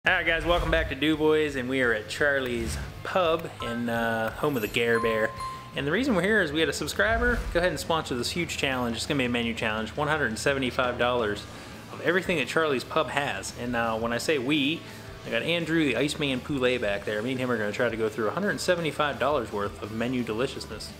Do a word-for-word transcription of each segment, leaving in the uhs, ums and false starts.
Alright guys, welcome back to Dubios, and we are at Charlie's Pub in uh, home of the Gare Bear. And the reason we're here is we had a subscriber go ahead and sponsor this huge challenge. It's going to be a menu challenge, one hundred seventy-five dollars of everything that Charlie's Pub has. And uh, when I say we, I got Andrew, the Iceman Poulet back there. Me and him are going to try to go through one hundred seventy-five dollars worth of menu deliciousness.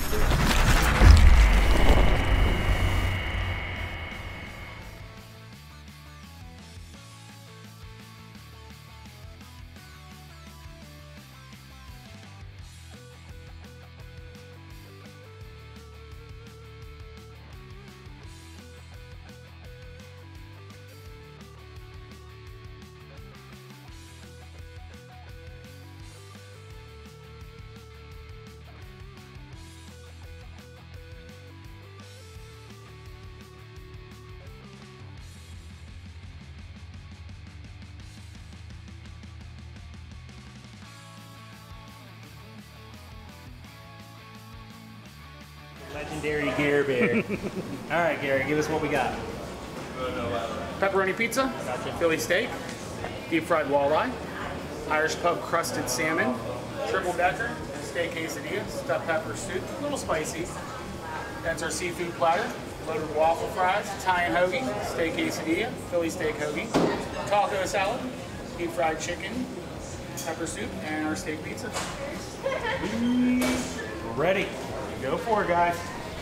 Legendary Gare Bear. Alright Gary, give us what we got. Pepperoni pizza, Gotcha. Philly steak, deep fried walleye, Irish pub crusted salmon, triple decker, steak quesadilla, stuffed pepper soup, a little spicy. That's our seafood platter, loaded with waffle fries, Italian hoagie, steak quesadilla, Philly steak hoagie, taco salad, deep fried chicken, pepper soup, and our steak pizza. We're ready. Go for it, guys.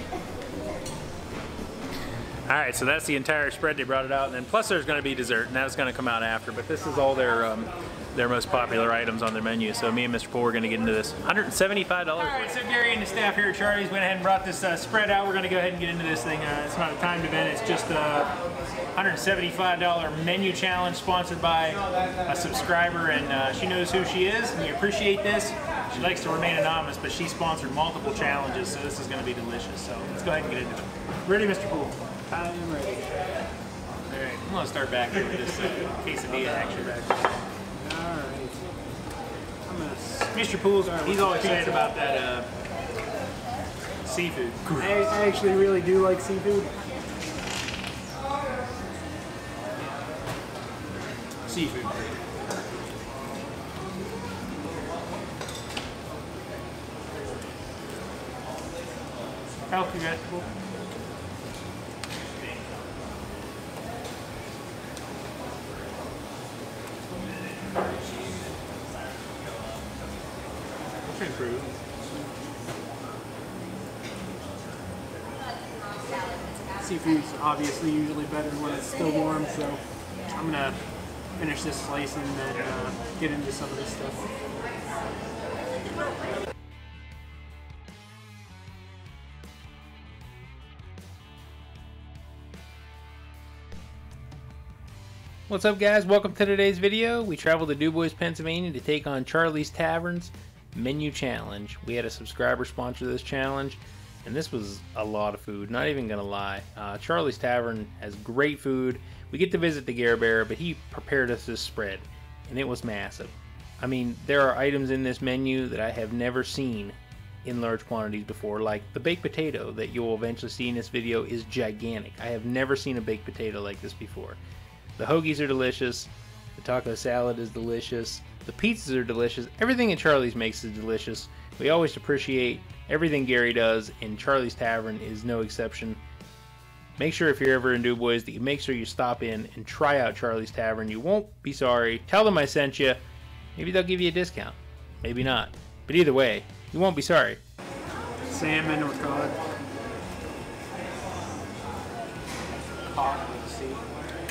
Alright, so that's the entire spread. They brought it out, and then plus there's going to be dessert, and that's going to come out after. But this is all their um, their most popular items on their menu. So me and Mister Poole are going to get into this. one hundred seventy-five dollars. Alright, so Gary and the staff here at Charlie's went ahead and brought this uh, spread out. We're going to go ahead and get into this thing. Uh, it's not a timed event. It's just a one hundred seventy-five dollar menu challenge sponsored by a subscriber, and uh, she knows who she is, and we appreciate this. She likes to remain anonymous, but she sponsored multiple challenges, so this is going to be delicious. So let's go ahead and get into it. Ready, Mister Poole? I am ready. All right, I'm going to start back here with this uh, quesadilla action back here. Alright. I'm gonna Mister Poole, he's always excited about that uh, seafood. I, I actually really do like seafood. Seafood. Healthy vegetable. Which improved. Seafood's obviously usually better when it's still warm, so I'm gonna finish this slice and then uh, get into some of this stuff. What's up guys, welcome to today's video. We traveled to Dubios, Pennsylvania to take on Charlie's Tavern's Menu Challenge. We had a subscriber sponsor this challenge, and this was a lot of food, not even gonna lie. Uh, Charlie's Tavern has great food. We get to visit the Gare Bear, but he prepared us this spread, and it was massive. I mean, there are items in this menu that I have never seen in large quantities before, like the baked potato that you'll eventually see in this video is gigantic. I have never seen a baked potato like this before. The hoagies are delicious, the taco salad is delicious, the pizzas are delicious, everything at Charlie's makes is delicious. We always appreciate everything Gary does, and Charlie's Tavern is no exception. Make sure if you're ever in Dubios that you make sure you stop in and try out Charlie's Tavern. You won't be sorry. Tell them I sent you. Maybe they'll give you a discount. Maybe not. But either way, you won't be sorry. Salmon with cod. Cod with the sea.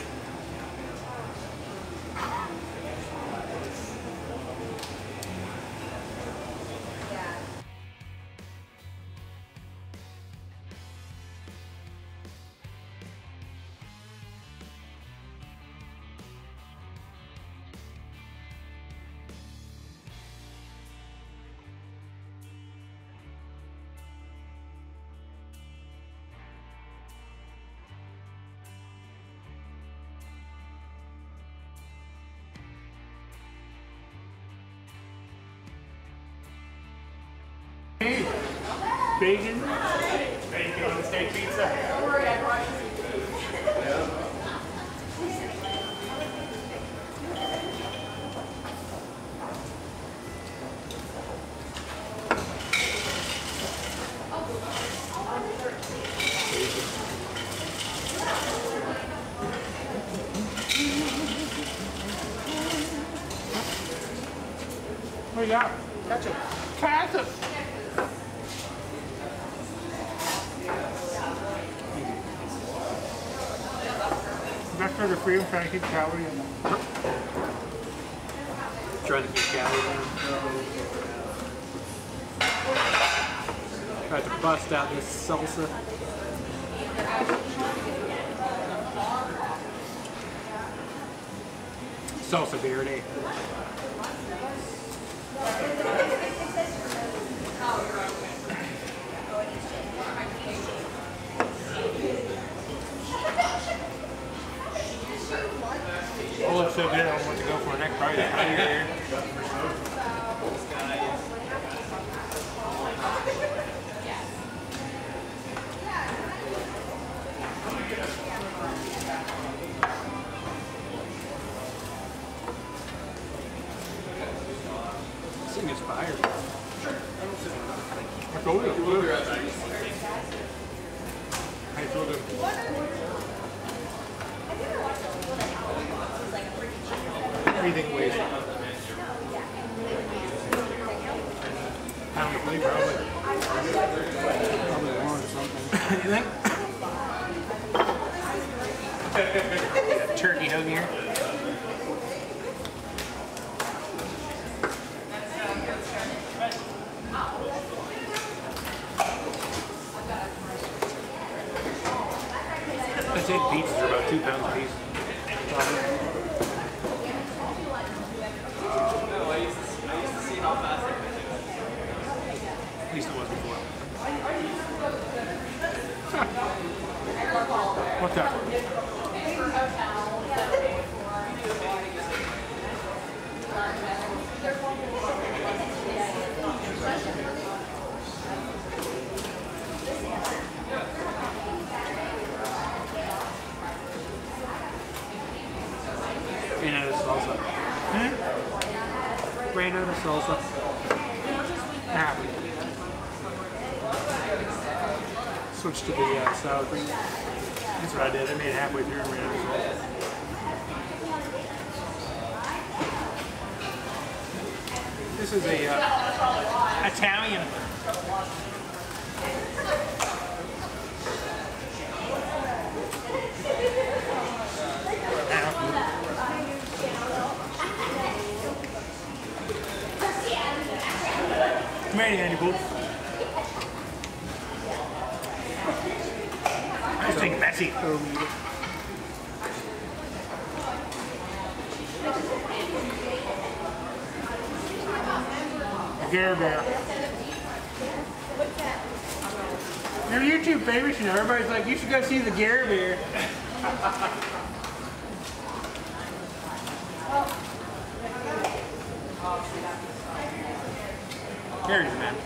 Bacon. Bacon on the steak pizza. What do you got? Ketchup. Ketchup! Best sugar free. I'm trying to keep calories in. Trying to keep calories down. Tried to bust out this salsa. Salsa verde. Oh, looks so good. I don't want to go for a next bite. Right here. This thing is fire. I told you. It's good. Hey, it's real good. Everything weighs. Pound of beef, probably. Probably one or something. You think? Turkey hug here. I'd say pizzas are about two pounds a piece. Probably. At least it was before. What's that? Ran out of salsa. Hmm? Ran out of salsa. Ah. Switched to the uh, sour cream. That's what I did. I made it halfway through and ran out of salt. This is a uh, Italian. Come here, Andy Boo. This thing's messy. Gare Bear. Your YouTube favorites, you know, everybody's like, you should go see the Gare Bear. There he is, man.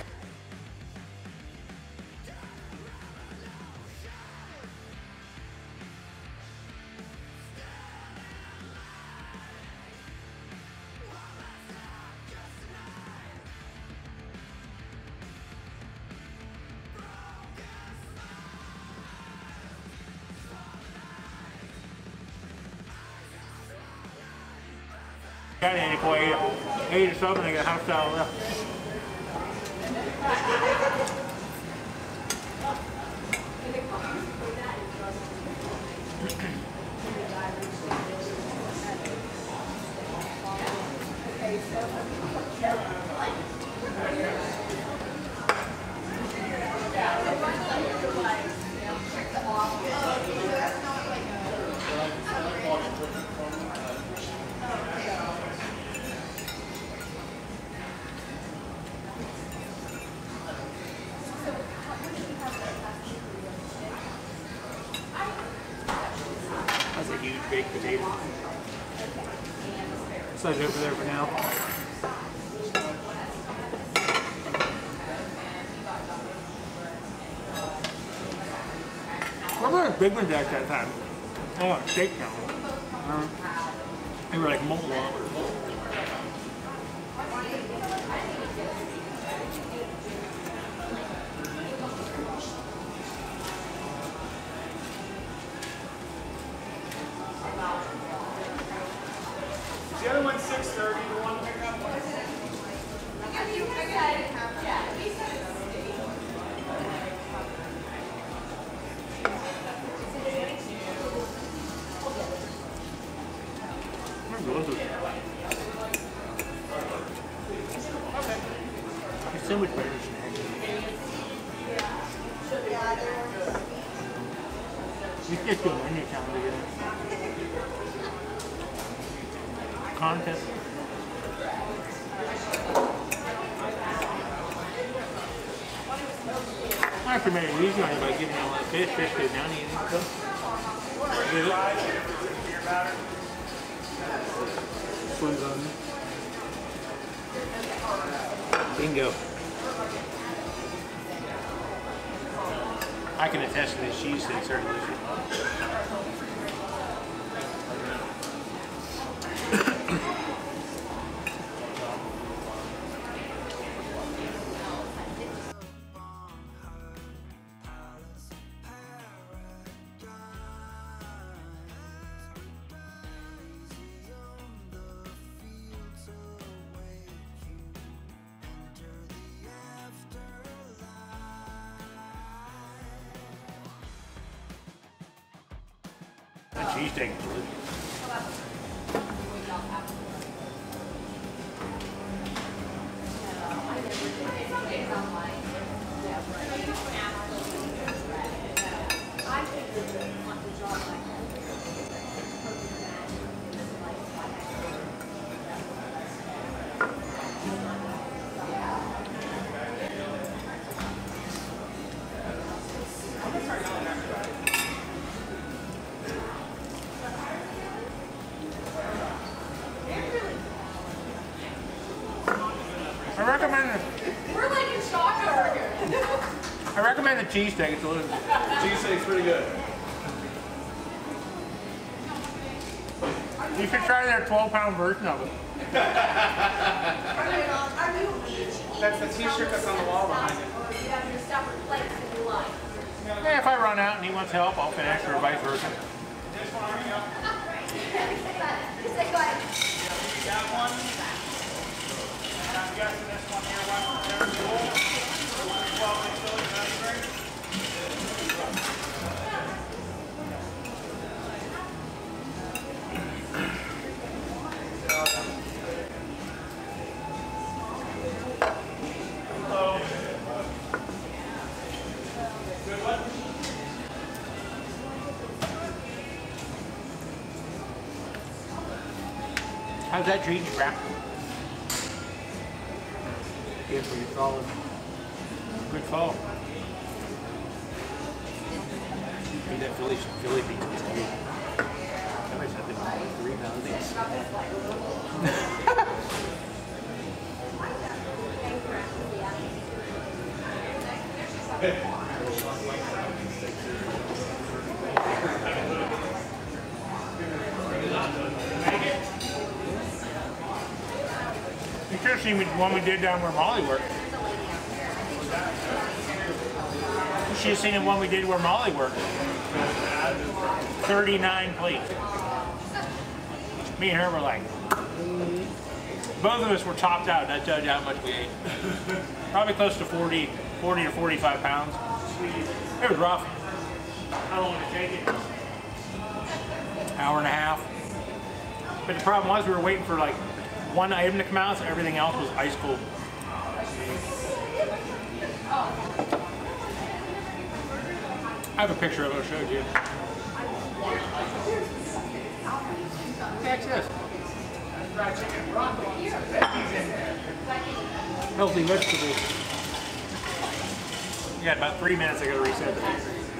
Got any for eight, eight or something, I got house style left. That's a huge baked potato. Set it over there for now. What were the big ones at that time? Oh, a steak now. Uh, they were like molten lobster. The other one's six thirty, the one pick up one. It's so much better than snacks. We should just do a menu challenge again. Contest. I have to make it easy on you by giving you all that fish. Fish goes down easy. Get it? Swims on me. Bingo. I can attest to this cheese sticks are delicious. That cheesesteak is delicious. I recommend it. We're like in shock over here. I recommend the cheesesteak. It's delicious. Cheesesteak's pretty good. You should try their twelve pound version of it. That's the t-shirt that's on the wall behind it. Or you have your separate plates if you like. Yeah, if I run out and he wants help, I'll finish, or vice versa. Got one. I'm guessing this one here went from there to twelve inch Philly country. Hello. Good one. How's that treating you, Brad? Good for your solid. Good fall. Eat that Philly, Philly pizza was good. I always had them three pound things. You should have seen the one we did down where Molly worked. You should have seen the one we did where Molly worked. thirty-nine plates. Me and her were like, both of us were topped out. That tells you how much we ate. Probably close to forty, forty or forty-five pounds. It was rough. How long did it take it? Hour and a half. But the problem was we were waiting for like one item to come out, so everything else was ice cold. I have a picture of it, I'll show you. What the heck's this? Healthy vegetables. You got about three minutes, I gotta reset this.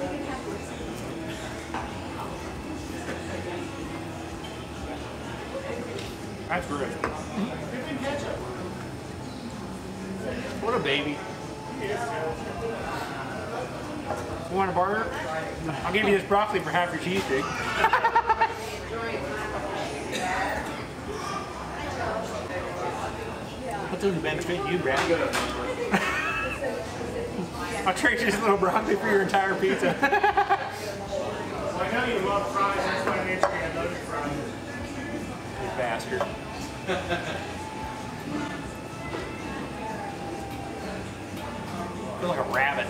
That's great. What a baby. You want a burger? I'll give you this broccoli for half your cheesesteak. What's going to benefit you, Brad? I'll trade you this little broccoli for your entire pizza. Well, I know you love fries, that's why I made sure you had loaded fries. You bastard. feel like a rabbit.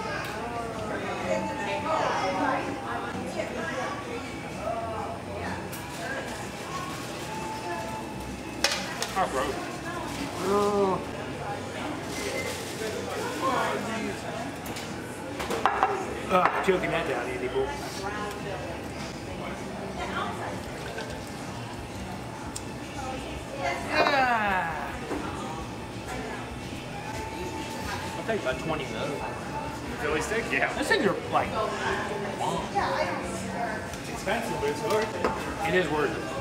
Oh, gross. Oh. Ugh, choking that down, Andy boy. Ah. I'll take about twenty of those. Philly steak? Yeah. Those things are like, It's expensive, but it's worth it. it is worth it.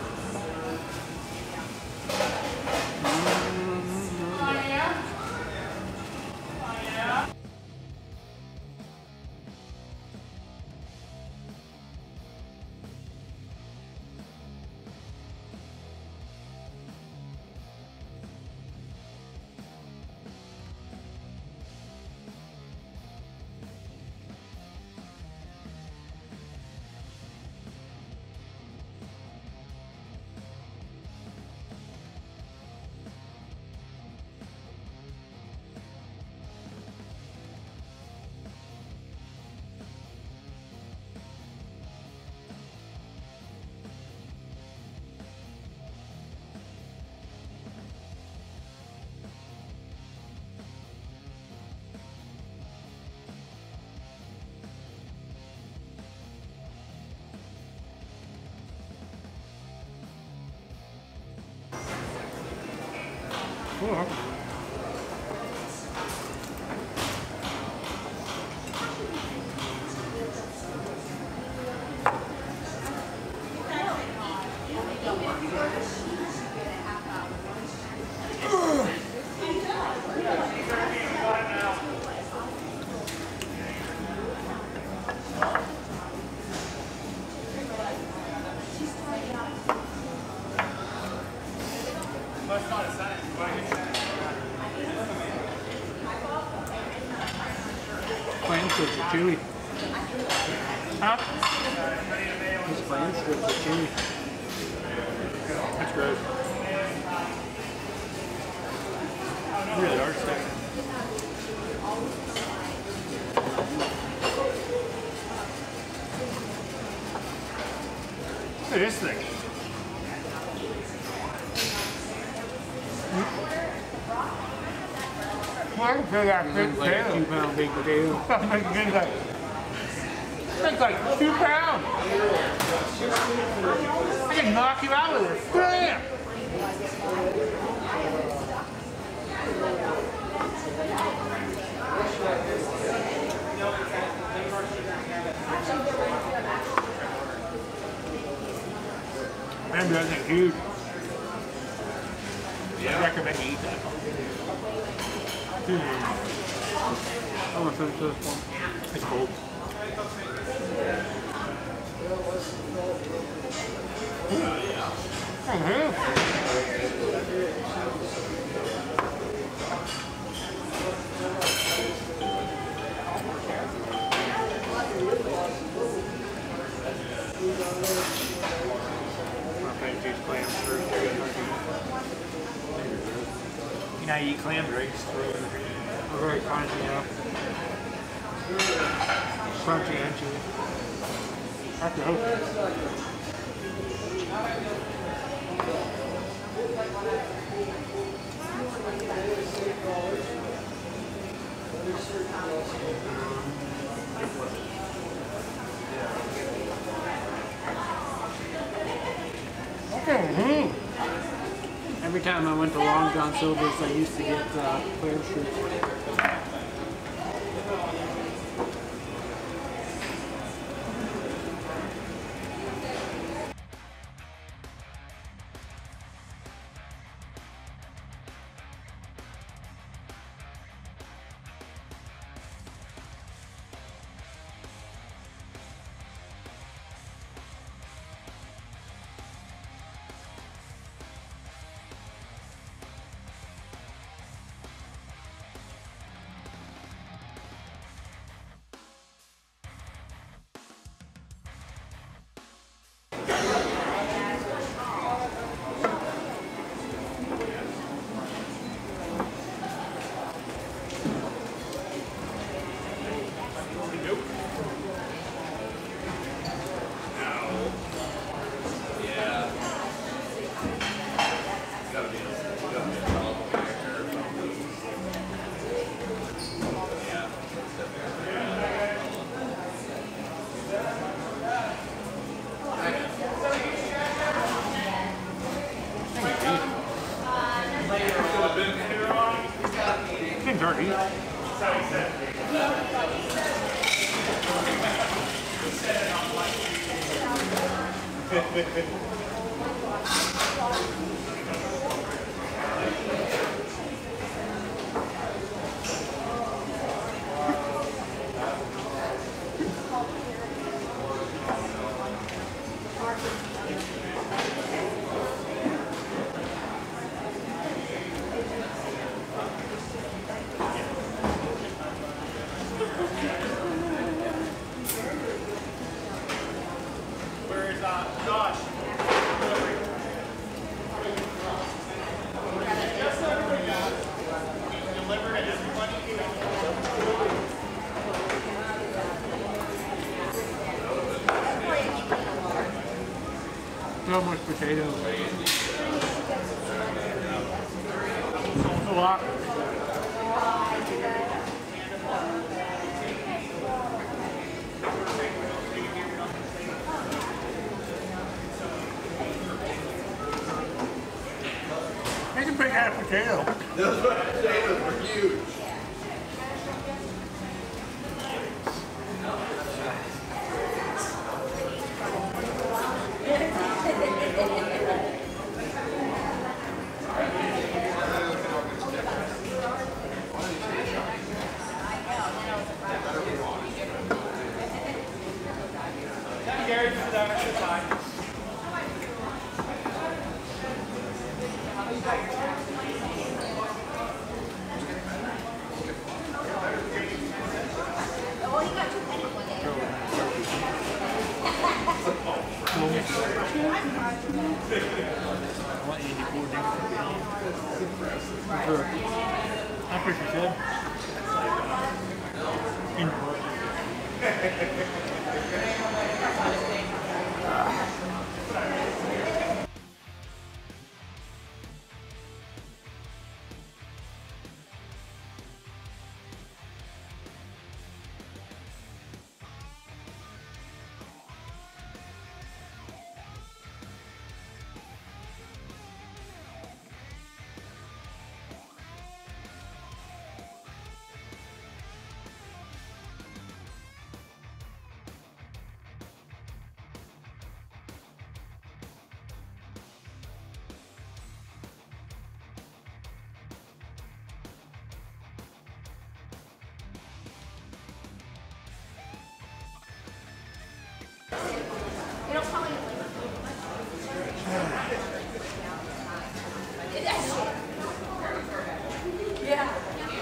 Cool. Clam strips are chewy. Huh? These clam strips are chewy. That's gross. Really are stuff. Look at this thing. Well, I can feel that big Like a two pound big potato. It's like, it's like two pounds. I can knock you out with it. Bam! Man, that thing's huge. I recommend you eat that. I'm gonna finish this one. It's cold. You know, you eat clam drinks. They're very crunchy, yeah. Crunchy and chewy. That's good. Mm-hmm. Every time I went to Long John Silver's, I used to get uh, clam strips. start eating. Where's uh, Josh? Delivered to everybody. So much potatoes. A lot. That's a big ass potato. Those potatoes were huge. Gary, this is our extra time. Oh, he got two pennies one day. That's what she said. In the book. You don't call me. That shit. Yeah.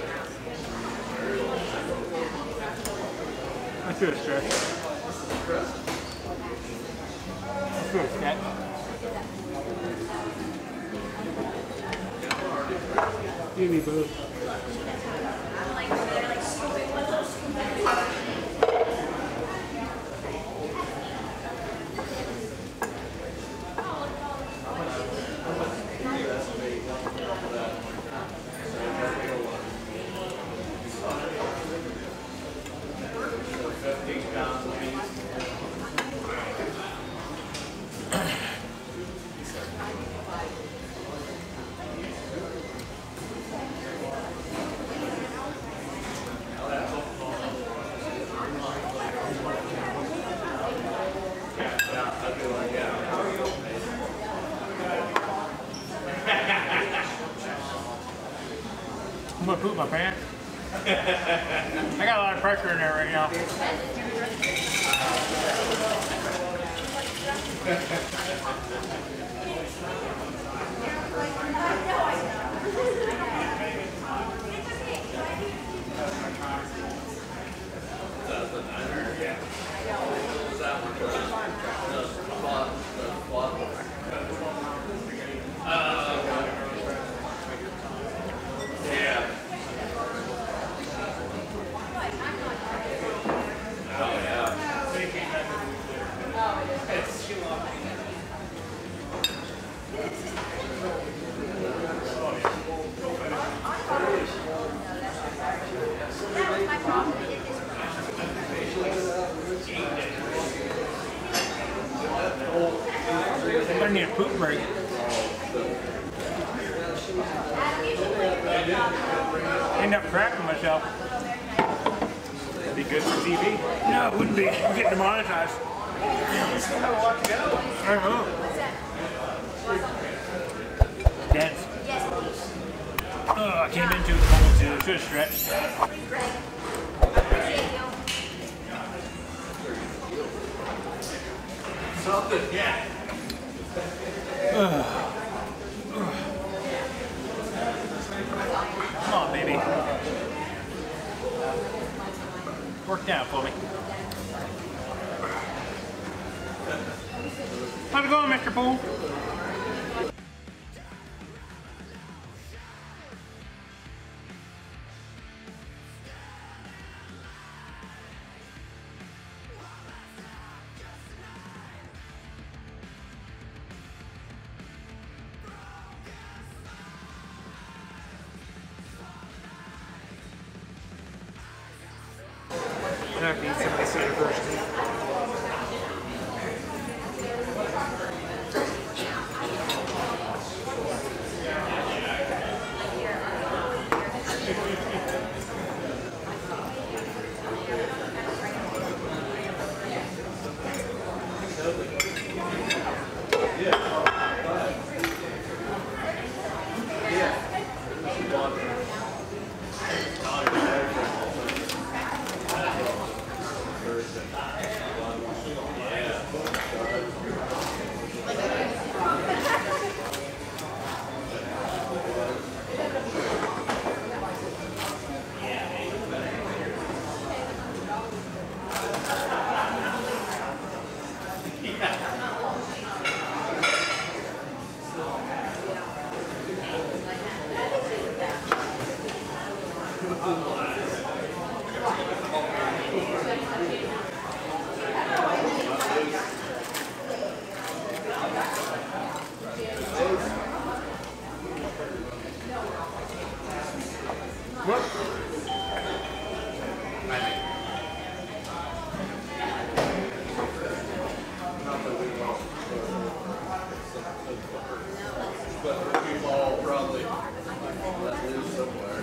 Let's do a stretch. Let's do a sketch. Give me both. I'm gonna poop my pants. I got a lot of pressure in there right now. I need a poop break. End up cracking myself. That'd be good for T V. No, it wouldn't be. I'm getting demonetized. You still have a lot to go. I don't know. Dense. Oh, I came into the cold too. Should have stretched. Something, yeah. Come on, baby. Work down for me. How's it going, Mister Poole? I have to eat some of this here first. But we've all probably let loose somewhere.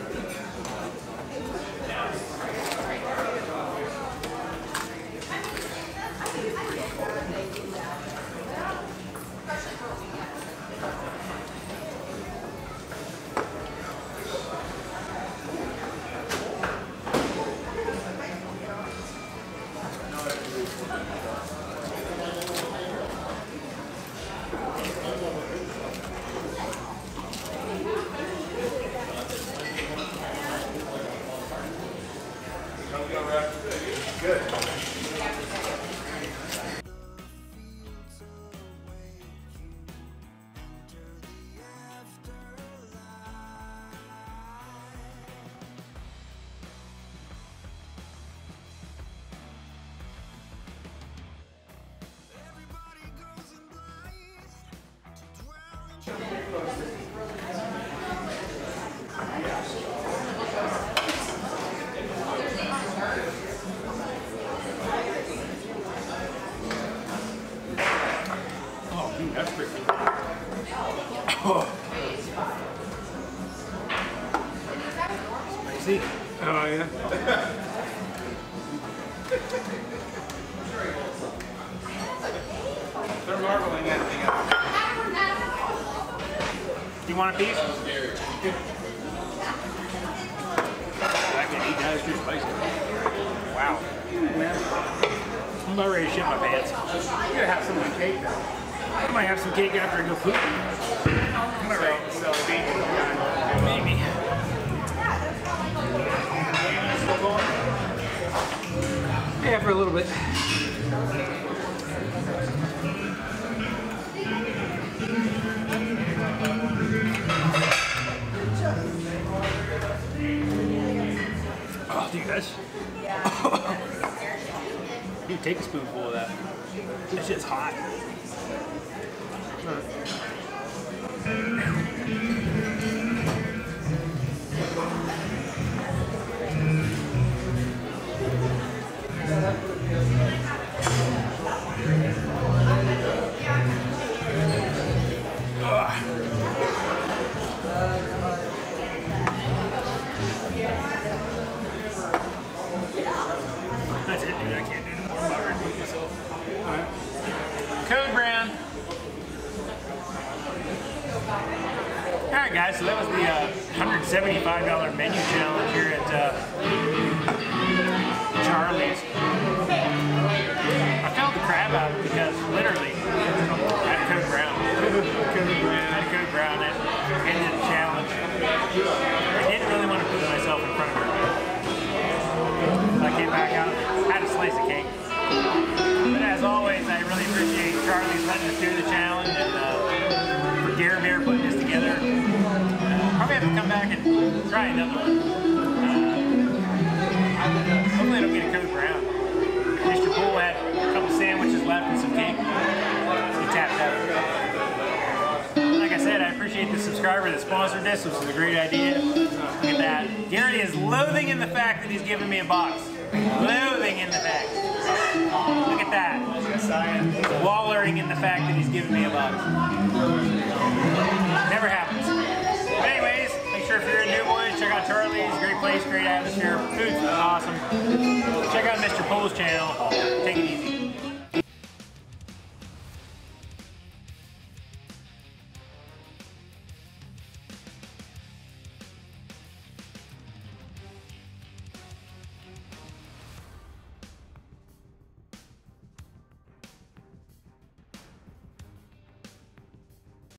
Good. That's pretty good. Oh. Spicy. Oh, yeah. They're marbling anything else. Do you want a piece? I can eat that. It's too spicy. Wow. I'm about ready to shit my pants. You gotta have some of the cake though. I might have some cake after I go poop. Am I right? So, being Maybe. Yeah, for a little bit. Oh, dude, that's... Dude, take a spoonful of that. That shit's hot. was the uh, one hundred seventy-five dollar menu challenge here at uh, Charlie's. I failed the crab out because literally I had to cook brown. I had to cook brown and ended the challenge. I didn't really want to put myself in front of her. So I came back out and had a slice of cake. But as always, I really appreciate Charlie's letting us do the challenge and uh, for Gary Bear putting this together. Uh, probably have to come back and try another one. Uh, hopefully I don't get a cooked brown. Mister Poole had a couple sandwiches left and some cake. He tapped out. Like I said, I appreciate the subscriber that sponsored this. This was a great idea. Look at that. Gary is loathing in the fact that he's giving me a box. Loathing in the fact. Look at that. Yes, I am. Wallering in the fact that he's giving me a box. Never happens. But anyways, make sure if you're in New Boys, check out Charlie's. Great place, great atmosphere. Food's awesome. Check out Mister Poole's channel. Take it easy.